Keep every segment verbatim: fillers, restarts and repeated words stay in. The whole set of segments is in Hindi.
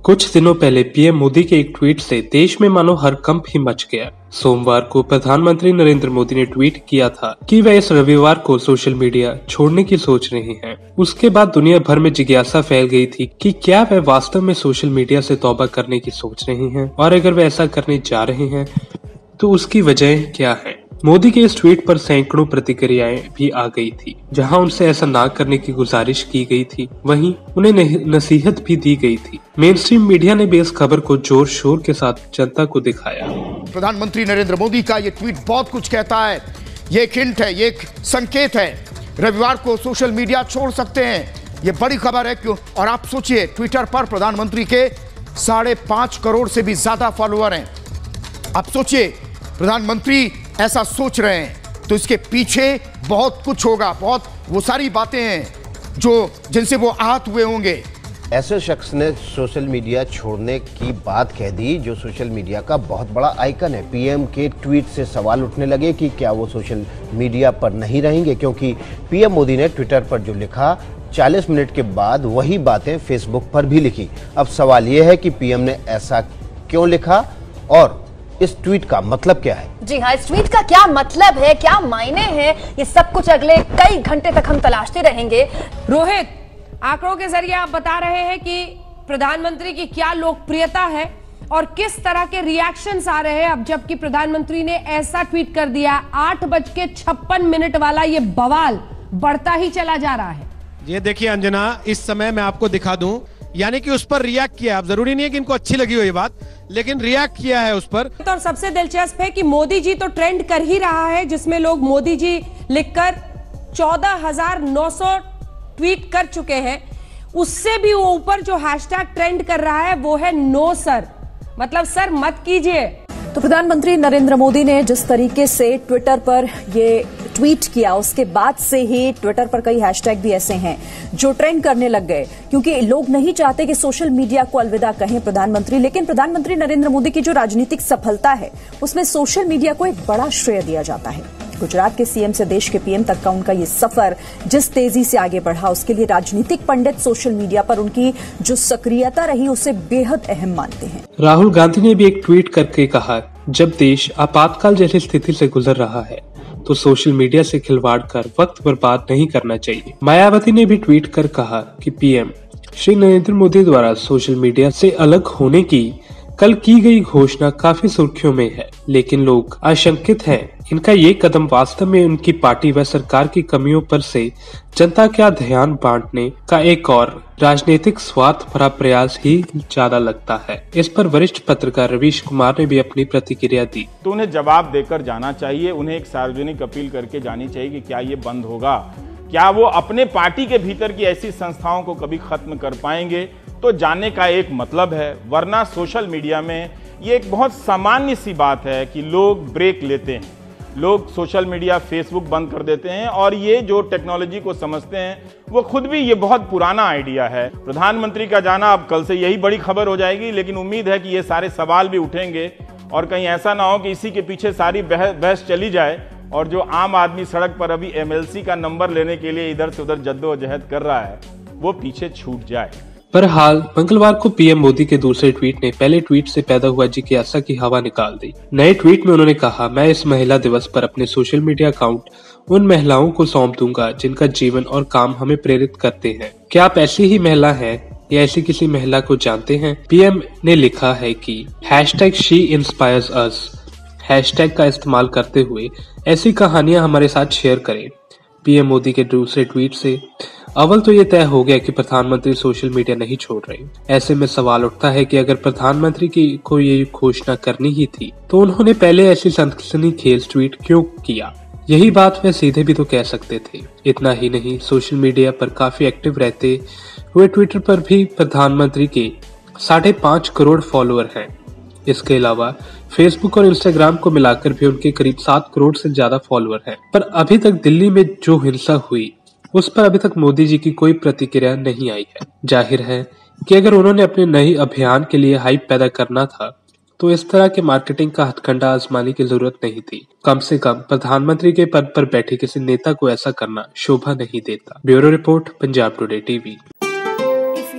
कुछ दिनों पहले पीएम मोदी के एक ट्वीट से देश में मानो हड़कंप ही मच गया। सोमवार को प्रधानमंत्री नरेंद्र मोदी ने ट्वीट किया था कि वह इस रविवार को सोशल मीडिया छोड़ने की सोच रहे हैं। उसके बाद दुनिया भर में जिज्ञासा फैल गई थी कि क्या वह वास्तव में सोशल मीडिया से तौबा करने की सोच रहे हैं, और अगर वह ऐसा करने जा रहे हैं तो उसकी वजह क्या है। मोदी के इस ट्वीट पर सैकड़ों प्रतिक्रियाएं भी आ गई थी। जहां उनसे ऐसा ना करने की गुजारिश की गई थी, वहीं उन्हें नसीहत भी दी गई थी। मेन स्ट्रीम मीडिया ने भी इस खबर को जोर शोर के साथ जनता को दिखाया। प्रधानमंत्री नरेंद्र मोदी का ये ट्वीट बहुत कुछ कहता है। ये एक हिंट है, ये एक संकेत है। रविवार को सोशल मीडिया छोड़ सकते हैं, ये बड़ी खबर है। क्यों? और आप सोचिए, ट्विटर पर प्रधानमंत्री के साढ़े पांच करोड़ से भी ज्यादा फॉलोअर हैं। आप सोचिए, प्रधानमंत्री ऐसा सोच रहे हैं तो इसके पीछे बहुत कुछ होगा, बहुत वो सारी बातें हैं जो जिनसे वो आहत हुए होंगे। ऐसे शख्स ने सोशल मीडिया छोड़ने की बात कह दी जो सोशल मीडिया का बहुत बड़ा आइकन है। पीएम के ट्वीट से सवाल उठने लगे कि क्या वो सोशल मीडिया पर नहीं रहेंगे, क्योंकि पीएम मोदी ने ट्विटर पर जो लिखा चालीस मिनट के बाद वही बातें फेसबुक पर भी लिखी। अब सवाल ये है कि पीएम ने ऐसा क्यों लिखा और इस ट्वीट का मतलब क्या है। जी हाँ, इस ट्वीट का क्या मतलब है, क्या मायने हैं, ये सब कुछ अगले कई घंटे तक हम तलाशते रहेंगे। रोहित, आंकड़ों के जरिए आप बता रहे हैं कि प्रधानमंत्री की क्या लोकप्रियता है और किस तरह के रिएक्शंस आ रहे हैं अब जबकि प्रधानमंत्री ने ऐसा ट्वीट कर दिया। आठ बज के छप्पन मिनट वाला ये बवाल बढ़ता ही चला जा रहा है। ये देखिए अंजना, इस समय मैं आपको दिखा दूं, यानी कि उस पर रिएक्ट किया। अब जरूरी नहीं है कि इनको अच्छी लगी हो ये बात, लेकिन रिएक्ट किया है उस पर। और सबसे दिलचस्प है कि मोदी जी तो ट्रेंड कर ही रहा है, जिसमें लोग मोदी जी लिखकर चौदह हजार नौ सौ ट्वीट कर चुके हैं। उससे भी वो ऊपर जो हैशटैग ट्रेंड कर रहा है वो है नो सर, मतलब सर मत कीजिए। तो प्रधानमंत्री नरेंद्र मोदी ने जिस तरीके से ट्विटर पर ये ट्वीट किया, उसके बाद से ही ट्विटर पर कई हैशटैग भी ऐसे हैं जो ट्रेंड करने लग गए, क्योंकि लोग नहीं चाहते कि सोशल मीडिया को अलविदा कहें प्रधानमंत्री। लेकिन प्रधानमंत्री नरेंद्र मोदी की जो राजनीतिक सफलता है उसमें सोशल मीडिया को एक बड़ा श्रेय दिया जाता है। गुजरात के सीएम से देश के पीएम तक का उनका ये सफर जिस तेजी से आगे बढ़ा, उसके लिए राजनीतिक पंडित सोशल मीडिया पर उनकी जो सक्रियता रही उसे बेहद अहम मानते हैं। राहुल गांधी ने भी एक ट्वीट करके कहा, जब देश आपातकाल जैसी स्थिति से गुजर रहा है तो सोशल मीडिया से खिलवाड़ कर वक्त बर्बाद नहीं करना चाहिए। मायावती ने भी ट्वीट कर कहा कि पीएम श्री नरेंद्र मोदी द्वारा सोशल मीडिया से अलग होने की कल की गई घोषणा काफी सुर्खियों में है, लेकिन लोग आशंकित हैं इनका ये कदम वास्तव में उनकी पार्टी व सरकार की कमियों पर से जनता का ध्यान बांटने का एक और राजनीतिक स्वार्थ भरा प्रयास ही ज्यादा लगता है। इस पर वरिष्ठ पत्रकार रवीश कुमार ने भी अपनी प्रतिक्रिया दी। तो उन्हें जवाब देकर जाना चाहिए, उन्हें एक सार्वजनिक अपील करके जानी चाहिए कि क्या ये बंद होगा, क्या वो अपने पार्टी के भीतर की ऐसी संस्थाओं को कभी खत्म कर पाएंगे, तो जानने का एक मतलब है। वरना सोशल मीडिया में ये एक बहुत सामान्य सी बात है कि लोग ब्रेक लेते हैं, लोग सोशल मीडिया फेसबुक बंद कर देते हैं, और ये जो टेक्नोलॉजी को समझते हैं वो खुद भी ये बहुत पुराना आइडिया है। प्रधानमंत्री का जाना अब कल से यही बड़ी खबर हो जाएगी, लेकिन उम्मीद है कि ये सारे सवाल भी उठेंगे और कहीं ऐसा ना हो कि इसी के पीछे सारी बहस चली जाए और जो आम आदमी सड़क पर अभी एमएलसी का नंबर लेने के लिए इधर से उधर जद्दोजहद कर रहा है वो पीछे छूट जाए। पर हाल मंगलवार को पीएम मोदी के दूसरे ट्वीट ने पहले ट्वीट से पैदा हुआ जिज्ञासा की हवा निकाल दी। नए ट्वीट में उन्होंने कहा, मैं इस महिला दिवस पर अपने सोशल मीडिया अकाउंट उन महिलाओं को सौंप दूंगा जिनका जीवन और काम हमें प्रेरित करते हैं। क्या आप ऐसी ही महिला हैं या ऐसी किसी महिला को जानते हैं? पीएम ने लिखा है कि hashtag she inspires us hashtag का इस्तेमाल करते हुए ऐसी कहानियां हमारे साथ शेयर करें। पीएम मोदी के दूसरे ट्वीट से अव्वल तो ये तय हो गया कि प्रधानमंत्री सोशल मीडिया नहीं छोड़ रहे। ऐसे में सवाल उठता है कि अगर प्रधानमंत्री की को ये घोषणा करनी ही थी तो उन्होंने पहले ऐसी सनसनीखेज ट्वीट क्यों किया? यही बात वे सीधे भी तो कह सकते थे। इतना ही नहीं, सोशल मीडिया पर काफी एक्टिव रहते हुए ट्विटर पर भी प्रधानमंत्री के साढ़े पांच करोड़ फॉलोअर हैं। इसके अलावा फेसबुक और इंस्टाग्राम को मिलाकर भी उनके करीब सात करोड़ से ज्यादा फॉलोअर हैं। पर अभी तक दिल्ली में जो हिंसा हुई उस पर अभी तक मोदी जी की कोई प्रतिक्रिया नहीं आई है। जाहिर है कि अगर उन्होंने अपने नए अभियान के लिए हाइप पैदा करना था तो इस तरह के मार्केटिंग का हथकंडा आजमाने की जरूरत नहीं थी। कम से कम प्रधानमंत्री के पद पर बैठे किसी नेता को ऐसा करना शोभा नहीं देता। Bureau report, Punjab today TV. If you like our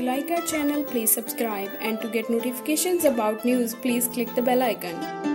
channel, please subscribe, and to get notifications about news, please click the bell icon.